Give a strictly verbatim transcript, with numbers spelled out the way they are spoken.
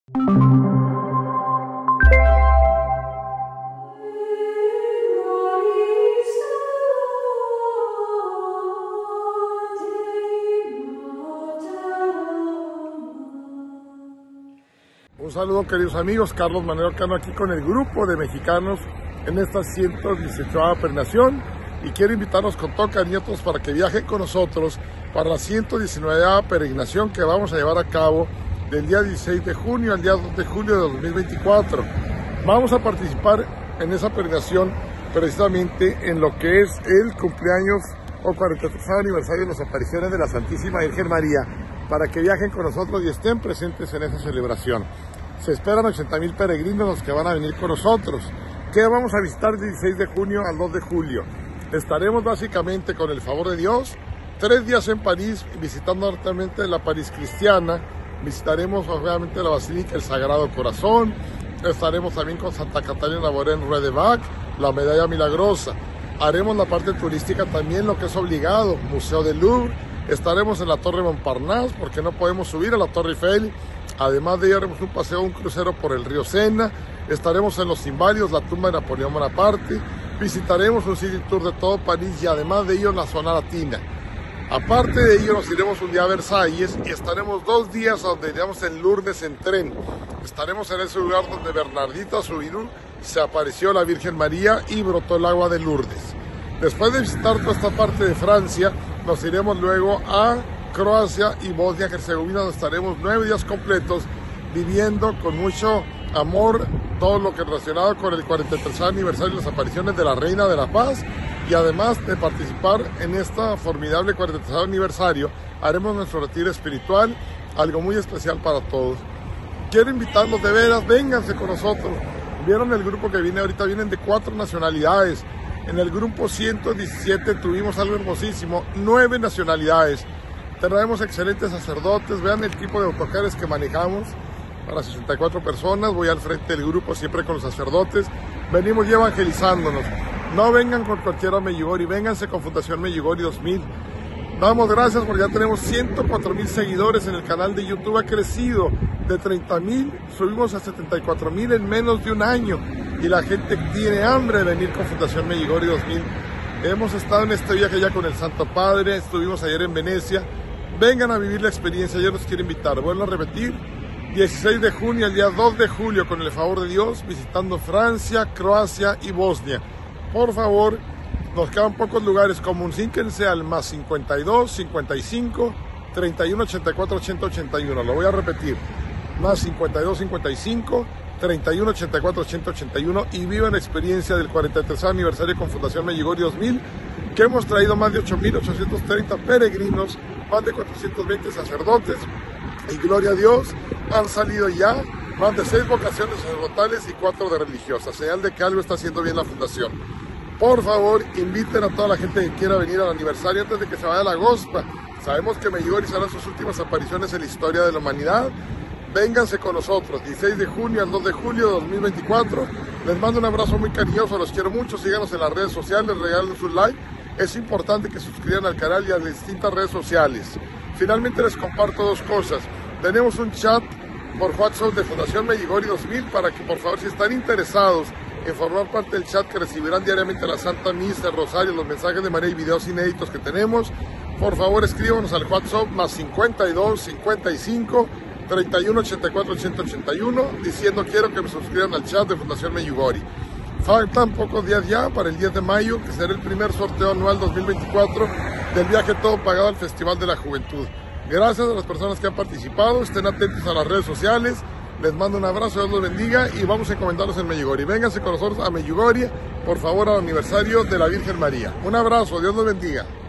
Un saludo, queridos amigos, Carlos Manuel Cano aquí con el grupo de mexicanos en esta ciento dieciochava peregrinación, y quiero invitarlos con todo cariño para que viajen con nosotros para la ciento diecinueva peregrinación que vamos a llevar a cabo del día dieciséis de junio al día dos de julio de dos mil veinticuatro. Vamos a participar en esa peregrinación precisamente en lo que es el cumpleaños o cuarenta y tres aniversario de las apariciones de la Santísima Virgen María, para que viajen con nosotros y estén presentes en esa celebración. Se esperan ochenta mil peregrinos los que van a venir con nosotros. ¿Qué vamos a visitar del dieciséis de junio al dos de julio? Estaremos básicamente, con el favor de Dios, tres días en París, visitando actualmente la París cristiana. Visitaremos obviamente la Basílica del Sagrado Corazón. Estaremos también con Santa Catalina Labouré Rue de Bac, la Medalla Milagrosa. Haremos la parte turística también, lo que es obligado, Museo del Louvre. Estaremos en la Torre Montparnasse, porque no podemos subir a la Torre Eiffel. Además de ello, haremos un paseo, un crucero por el río Sena. Estaremos en los Inválidos, la tumba de Napoleón Bonaparte. Visitaremos un city tour de todo París y además de ello la zona latina. Aparte de ello, nos iremos un día a Versalles y estaremos dos días donde iremos en Lourdes en tren. Estaremos en ese lugar donde Bernardita Soubirous se apareció la Virgen María y brotó el agua de Lourdes. Después de visitar toda esta parte de Francia, nos iremos luego a Croacia y Bosnia y Herzegovina, donde estaremos nueve días completos viviendo con mucho amor todo lo que es relacionado con el cuarenta y tres aniversario de las apariciones de la Reina de la Paz, y además de participar en esta formidable cuarenta y tres aniversario, haremos nuestro retiro espiritual, algo muy especial para todos. Quiero invitarlos de veras, vénganse con nosotros. Vieron el grupo que viene ahorita, vienen de cuatro nacionalidades. En el grupo ciento diecisiete tuvimos algo hermosísimo, nueve nacionalidades. Traemos excelentes sacerdotes, vean el tipo de autocares que manejamos para sesenta y cuatro personas. Voy al frente del grupo siempre con los sacerdotes. Venimos ya evangelizándonos. No vengan con cualquiera Medjugorje, vénganse con Fundación Medjugorje dos mil. Damos gracias porque ya tenemos ciento cuatro mil seguidores en el canal de YouTube. Ha crecido de treinta mil, subimos a setenta y cuatro mil en menos de un año. Y la gente tiene hambre de venir con Fundación Medjugorje dos mil. Hemos estado en este viaje ya con el Santo Padre, estuvimos ayer en Venecia. Vengan a vivir la experiencia, yo los quiero invitar. Vuelvo a repetir, dieciséis de junio al día dos de julio, con el favor de Dios, visitando Francia, Croacia y Bosnia. Por favor, nos quedan pocos lugares, comuníquense al más cincuenta y dos, cincuenta y cinco, treinta y uno, ochenta y cuatro, ochenta, ochenta y uno. Lo voy a repetir, más cincuenta y dos, cincuenta y cinco, treinta y uno, ochenta y cuatro, ochenta, ochenta y uno, y vivan la experiencia del cuarenta y tres aniversario con Fundación Medjugorje dos mil, que hemos traído más de ocho mil ochocientos treinta peregrinos, más de cuatrocientos veinte sacerdotes, y gloria a Dios, han salido ya más de seis vocaciones sacerdotales y cuatro de religiosas, señal de que algo está haciendo bien la Fundación. Por favor, inviten a toda la gente que quiera venir al aniversario antes de que se vaya la Gospa. Sabemos que Medjugorje hará sus últimas apariciones en la historia de la humanidad. Vénganse con nosotros, dieciséis de junio al dos de julio de dos mil veinticuatro. Les mando un abrazo muy cariñoso, los quiero mucho. Síganos en las redes sociales, regalen su like. Es importante que se suscriban al canal y a las distintas redes sociales. Finalmente les comparto dos cosas. Tenemos un chat por WhatsApp de Fundación Medjugorje dos mil para que, por favor, si están interesados en formar parte del chat, que recibirán diariamente la Santa Misa, el Rosario, los mensajes de María y videos inéditos que tenemos, por favor escríbanos al WhatsApp más cincuenta y dos, cincuenta y cinco, treinta y uno, ochenta y cuatro, ochenta, ochenta y uno, diciendo quiero que me suscriban al chat de Fundación Medjugorje. Faltan pocos días ya para el diez de mayo, que será el primer sorteo anual dos mil veinticuatro del viaje todo pagado al Festival de la Juventud. Gracias a las personas que han participado, estén atentos a las redes sociales, les mando un abrazo, Dios los bendiga y vamos a encomendarlos en Medjugorje. Vénganse con nosotros a Medjugorje, por favor, al aniversario de la Virgen María. Un abrazo, Dios los bendiga.